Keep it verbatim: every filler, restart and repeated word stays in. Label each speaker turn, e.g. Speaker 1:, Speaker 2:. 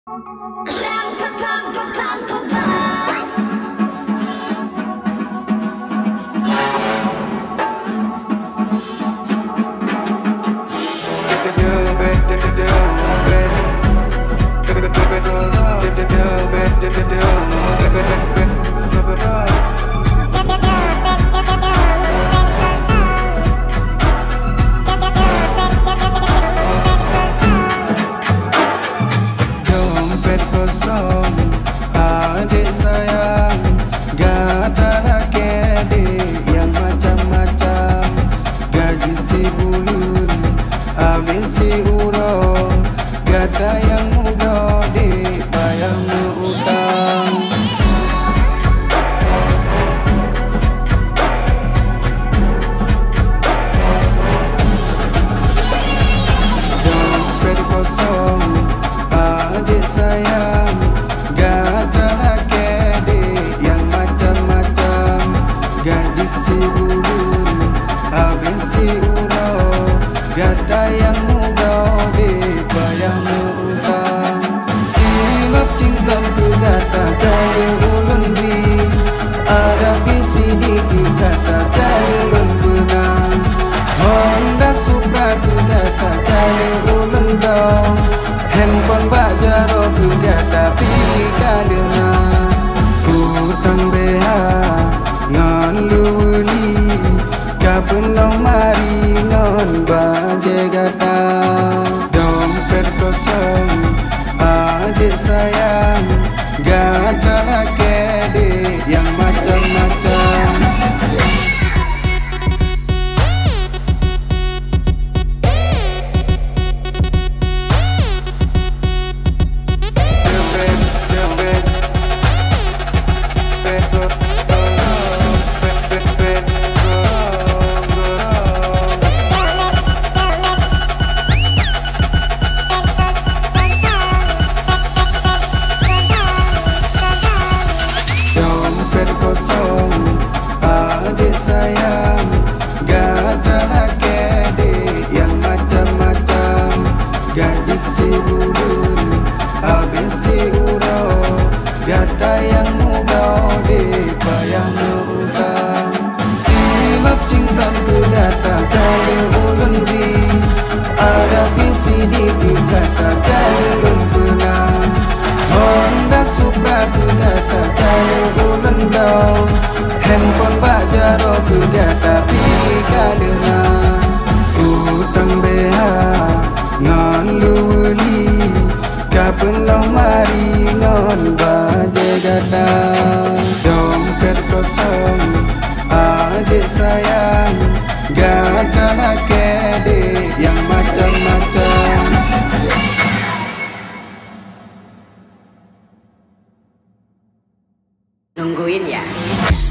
Speaker 1: Gada yang muda di bayang utang. Dompet kosong adik sayang, gada laki yang macam-macam. Gaji si bulan habis si urau, gada yang muda di bayang utang. Silap cingklan ku gata kali ulun di, ada bisi di ku gata kali ulun benang. Honda Supra ku gata kali ulun dong, handphone bak jaro ku gata pi kali na. Utang beha ngon luli, kapenong mari ngon baje gata. Dompet kosong adik sayang, gada laki yang macam-macam. Kosong adik sayang, gada laki yang macam-macam. Gaji si bulan habis si urau, gada yang muda di bayang utang. Silap cingklan ku gata kali ulun di, ada bisi di ku gata kali ulun benang. Honda Supra ku gata kali ulun dong, handphone bak jaro ku gata pi kali na. Utang beha ngon luli, kapenong mari ngon baje gata. Dompet kosong adik sayang, gada laki yang macam-macam.
Speaker 2: Nungguin ya.